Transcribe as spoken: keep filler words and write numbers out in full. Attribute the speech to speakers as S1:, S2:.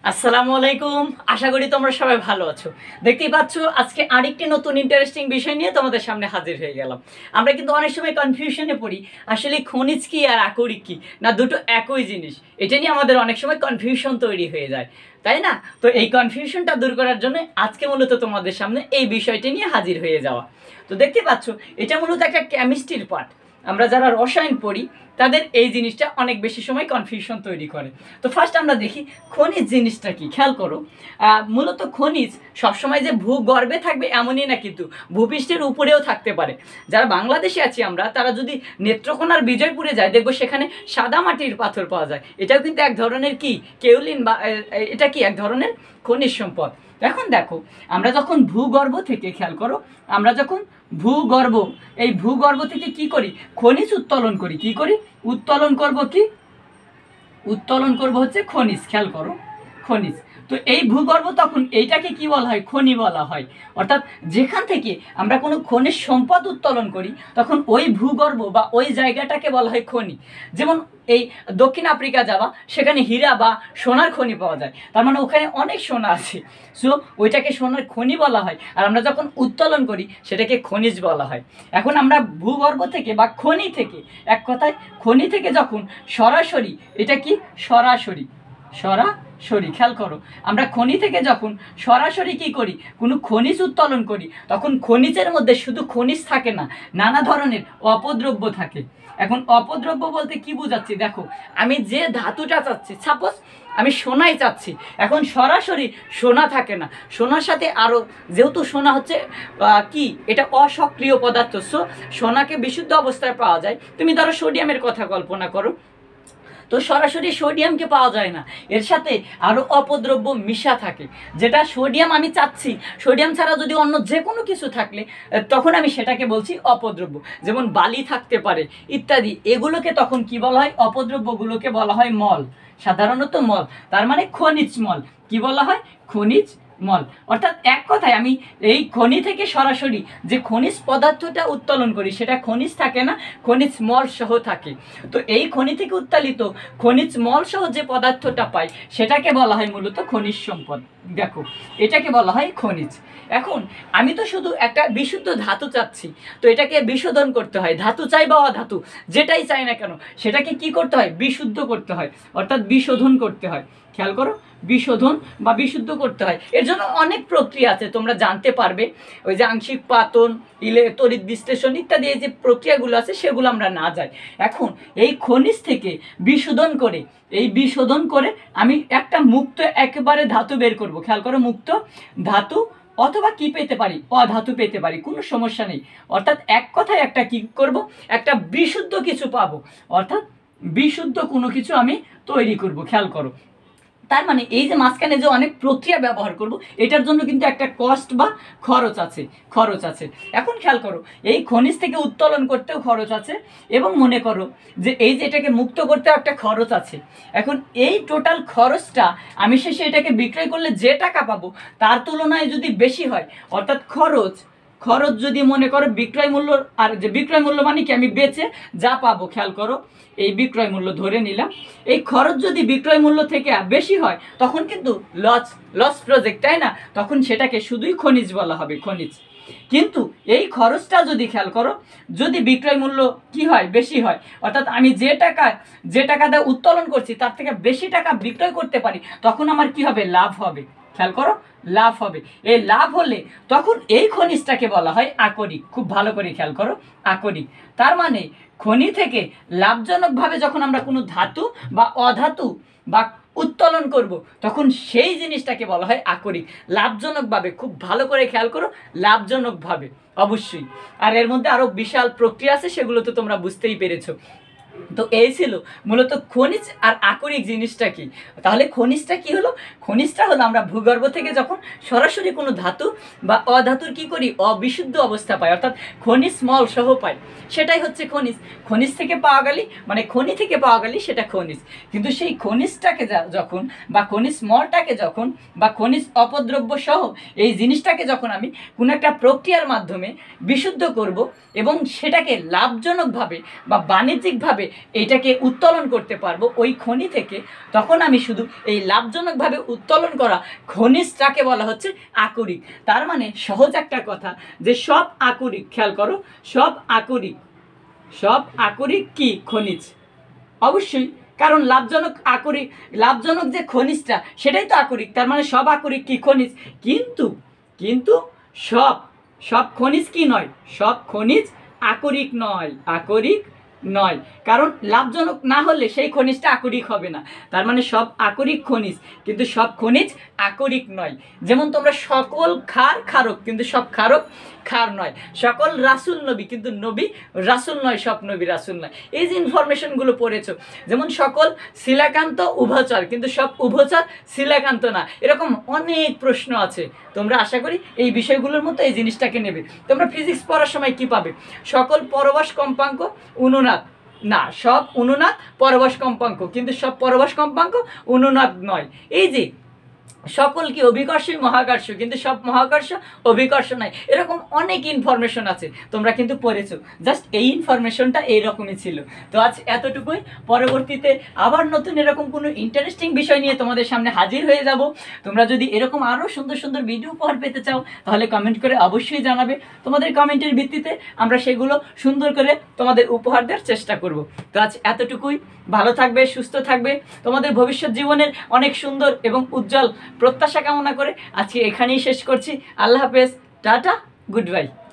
S1: আসসালামু আলাইকুম। আশা করি তোমরা সবাই ভালো আছো। দেখতেই পাচ্ছ আজকে আরেকটি নতুন ইন্টারেস্টিং বিষয় নিয়ে তোমাদের সামনে হাজির হয়ে গেলাম। আমরা কিন্তু অনেক সময় কনফিউশনে পড়ি, আসলে খনিজ কি আর আকরিক কি, না দুটো একই জিনিস। এটা নিয়ে আমাদের অনেক সময় কনফিউশন তৈরি হয়ে যায়, তাই না? তো এই কনফিউশনটা দূর করার জন্য আজকে মূলত তোমাদের সামনে এই বিষয়টি নিয়ে হাজির হয়ে যাওয়া। তো দেখতে পাচ্ছ এটা মূলত একটা কেমিস্ট্রির পার্ট। আমরা যারা রসায়ন পড়ি তাদের এই জিনিসটা অনেক বেশি সময় কনফিউশন তৈরি করে। তো ফার্স্ট আমরা দেখি খনিজ জিনিসটা কি। খেয়াল করো, মূলত খনিজ সবসময় যে ভূগর্ভে থাকবে এমনই না, কিন্তু ভূপৃষ্ঠের উপরেও থাকতে পারে। যারা বাংলাদেশে আছি আমরা, তারা যদি নেত্রকোনার বিজয়পুরে যায়, দেখবো সেখানে সাদা মাটির পাথর পাওয়া যায়। এটাও কিন্তু এক ধরনের কি কেউলিন, বা এটা কি এক ধরনের খনিজ সম্পদ। এখন দেখো, আমরা যখন ভূগর্ভ থেকে, খেয়াল করো, আমরা যখন ভূগর্ভ, এই ভূগর্ভ থেকে কি করি, খনিজ উত্তোলন করি। কি করি? উত্তোলন করব কি? উত্তোলন করব হচ্ছে খনিজ। খেয়াল করো, খনিজ। তো এই ভূগর্ভ তখন এইটাকে কি বলা হয়? খনি বলা হয়। অর্থাৎ যেখান থেকে আমরা কোনো খনিজ সম্পদ উত্তোলন করি তখন ওই ভূগর্ভ বা ওই জায়গাটাকে বলা হয় খনি। যেমন এই দক্ষিণ আফ্রিকা যাওয়া, সেখানে হীরা বা সোনার খনি পাওয়া যায়, তার মানে ওখানে অনেক সোনা আছে, সো ওইটাকে সোনার খনি বলা হয়। আর আমরা যখন উত্তোলন করি সেটাকে খনিজ বলা হয়। এখন আমরা ভূগর্ভ থেকে বা খনি থেকে, এক কথায় খনি থেকে যখন সরাসরি, এটা কি সরাসরি, সরাসরি খেয়াল করো, আমরা খনি থেকে যখন সরাসরি কি করি, কোনো খনিজ উত্তোলন করি, তখন খনিজের মধ্যে শুধু খনিজ থাকে না, নানা ধরনের অপদ্রব্য থাকে। এখন অপদ্রব্য বলতে কি বোঝাচ্ছি? দেখো, আমি যে ধাতুটা চাচ্ছি, সাপোজ আমি সোনাই চাচ্ছি, এখন সরাসরি সোনা থাকে না, সোনার সাথে আরও, যেহেতু সোনা হচ্ছে কি, এটা অসক্রিয় পদার্থ, সো সোনাকে বিশুদ্ধ অবস্থায় পাওয়া যায়। তুমি ধরো সোডিয়ামের কথা কল্পনা করো, তো সরাসরি সোডিয়ামকে পাওয়া যায় না, এর সাথে আরও অপদ্রব্য মিশা থাকে। যেটা সোডিয়াম আমি চাচ্ছি, সোডিয়াম ছাড়া যদি অন্য যে কোনো কিছু থাকলে তখন আমি সেটাকে বলছি অপদ্রব্য। যেমন বালি থাকতে পারে ইত্যাদি, এগুলোকে তখন কি বলা হয়? অপদ্রব্যগুলোকে বলা হয় মল, সাধারণত মল। তার মানে খনিজ মল। কি বলা হয়? খনিজ মল। অর্থাৎ এক কথায় আমি এই খনি থেকে সরাসরি যে খনিজ পদার্থটা উত্তোলন করি সেটা খনিজ থাকে না, খনিজ মল সহ থাকে। তো এই খনি থেকে উত্তোলিত খনিজ মল সহ যে পদার্থটা পাই সেটাকে বলা হয় মূলত খনিজ সম্পদ। দেখো, এটাকে বলা হয় খনিজ। এখন আমি তো শুধু একটা বিশুদ্ধ ধাতু চাচ্ছি, তো এটাকে বিশোধন করতে হয়। ধাতু চাই বা অধাতু, যেটাই চাই না কেন, সেটাকে কি করতে হয়? বিশুদ্ধ করতে হয়, অর্থাৎ বিশোধন করতে হয়। খেয়াল করো, বিশোধন বা বিশুদ্ধ করতে হয়। এর জন্য অনেক প্রক্রিয়া আছে, তোমরা জানতে পারবে। ওই যে আংশিক পাতন, ইলে তড়িৎ বিশ্লেষণ ইত্যাদি, এই যে প্রক্রিয়াগুলো আছে সেগুলো আমরা না যাই। এখন এই খনিজ থেকে বিশোধন করে, এই বিশোধন করে আমি একটা মুক্ত একেবারে ধাতু বের করব। খেয়াল করো, মুক্ত ধাতু অথবা কি পেতে পারি? অধাতু পেতে পারি, কোনো সমস্যা নেই। অর্থাৎ এক কথায় একটা কি করব? একটা বিশুদ্ধ কিছু পাবো, অর্থাৎ বিশুদ্ধ কোনো কিছু আমি তৈরি করব। খেয়াল করো, তার মানে এই যে মাঝখানে যে অনেক প্রক্রিয়া ব্যবহার করব, এটার জন্য কিন্তু একটা কস্ট বা খরচ আছে, খরচ আছে। এখন খেয়াল করো, এই খনিজ থেকে উত্তোলন করতেও খরচ আছে, এবং মনে করো যে এই যে এটাকে মুক্ত করতেও একটা খরচ আছে। এখন এই টোটাল খরচটা আমি শেষে এটাকে বিক্রয় করলে যে টাকা পাবো তার তুলনায় যদি বেশি হয়, অর্থাৎ খরচ খরচ যদি মনে করো বিক্রয় মূল্য, আর যে বিক্রয় মূল্য মানে কি, আমি বেচে যা পাবো, খেয়াল করো এই বিক্রয় মূল্য ধরে নিলাম, এই খরচ যদি বিক্রয় মূল্য থেকে বেশি হয় তখন কিন্তু লস লস প্রজেক্ট, তাই না? তখন সেটাকে শুধুই খনিজ বলা হবে, খনিজ। কিন্তু এই খরচটা যদি, খেয়াল করো, যদি বিক্রয় মূল্য কি হয়? বেশি হয়, অর্থাৎ আমি যে টাকা যে টাকা দিয়ে উত্তোলন করছি তার থেকে বেশি টাকা বিক্রয় করতে পারি, তখন আমার কি হবে? লাভ হবে। খেয়াল করো, লাভ হবে। এই লাভ হলে তখন এই খনিজটাকে বলা হয় আকরিক। খুব ভালো করে খেয়াল করো, আকরিক। তার মানে খনি থেকে লাভজনকভাবে যখন আমরা কোনো ধাতু বা অধাতু বা উত্তোলন করব, তখন সেই জিনিসটাকে বলা হয় আকরিক। লাভজনকভাবে, খুব ভালো করে খেয়াল করো, লাভজনকভাবে অবশ্যই। আর এর মধ্যে আরও বিশাল প্রক্রিয়া আছে, সেগুলো তো তোমরা বুঝতেই পেরেছো। তো এই ছিল মূলত খনিজ আর আকরিক জিনিসটা কি। তাহলে খনিজটা কি হলো? খনিজটা হলো আমরা ভূগর্ভ থেকে যখন সরাসরি কোনো ধাতু বা অধাতুর কি করি? অবিশুদ্ধ অবস্থা পাই, অর্থাৎ খনিজ মল সহ পাই, সেটাই হচ্ছে খনিজ। খনিজ থেকে পাওয়া গেলে, মানে খনি থেকে পাওয়া গেলে সেটা খনিজ। কিন্তু সেই খনিজটাকে যখন, বা খনিজ মলটাকে যখন, বা খনিজ অপদ্রব্য সহ এই জিনিসটাকে যখন আমি কোনো একটা প্রক্রিয়ার মাধ্যমে বিশুদ্ধ করব এবং সেটাকে লাভজনকভাবে বা বাণিজ্যিকভাবে লাভজনকভাবে এইটাকে উত্তোলন করতে পারবো ওই খনি থেকে, তখন আমি শুধু এই লাভজনকভাবে উত্তোলন করা খনিজটাকে বলা হচ্ছে আকরিক। তার মানে সহজ একটা কথা যে সব আকরিক, খেয়াল করো, সব আকরিক সব আকরিক কি খনিজ? অবশ্যই, কারণ লাভজনক আকরিক, লাভজনক যে খনিজটা সেটাই তো আকরিক। তার মানে সব আকরিক কি খনিজ। কিন্তু কিন্তু সব সব খনিজ কি নয়? সব খনিজ আকরিক নয়, আকরিক নয়। কারণ লাভজনক না হলে সেই খনিজটা আকরিক হবে না। তার মানে সব আকরিক খনিজ, কিন্তু সব খনিজ আকরিক নয়। যেমন তোমরা সকল ক্ষার ক্ষারক, কিন্তু সব ক্ষারক ক্ষার নয়। সকল রাসুল নবী, কিন্তু নবী রাসুল নয়, সব নবী রাসুল নয়। এই যে ইনফরমেশনগুলো পড়েছো, যেমন সকল শিলাকান্ত উভচর, কিন্তু সব উভচর শিলাকান্ত না। এরকম অনেক প্রশ্ন আছে। তোমরা আশা করি এই বিষয়গুলোর মতো এই জিনিসটাকে নেবে। তোমরা ফিজিক্স পড়ার সময় কি পাবে? সকল পরবাস কম্পাঙ্ক অনুনাদ না, সব অনুনাদ পরবাস কম্পাঙ্ক, কিন্তু সব পরবাস কম্পাঙ্ক অনুনাদ নয়। এই যে সকল কি অভিকর্ষই মহাকর্ষ, কিন্তু সব মহাকর্ষ অভিকর্ষ নয়। এরকম অনেক ইনফরমেশন আছে, তোমরা কিন্তু পড়েছো। জাস্ট এই ইনফরমেশনটা এইরকমই ছিল। তো আজ এতটুকুই। পরবর্তীতে আবার নতুন এরকম কোনো ইন্টারেস্টিং বিষয় নিয়ে তোমাদের সামনে হাজির হয়ে যাব। তোমরা যদি এরকম আরও সুন্দর সুন্দর ভিডিও উপহার পেতে চাও তাহলে কমেন্ট করে অবশ্যই জানাবে। তোমাদের কমেন্টের ভিত্তিতে আমরা সেগুলো সুন্দর করে তোমাদের উপহার দেওয়ার চেষ্টা করব। তো আজ এতটুকুই। ভালো থাকবে, সুস্থ থাকবে, তোমাদের ভবিষ্যৎ জীবনের অনেক সুন্দর এবং উজ্জ্বল প্রত্যাশা কামনা করে আজকে এখানেই শেষ করছি। আল্লাহ হাফেজ, টাটা, গুড বাই।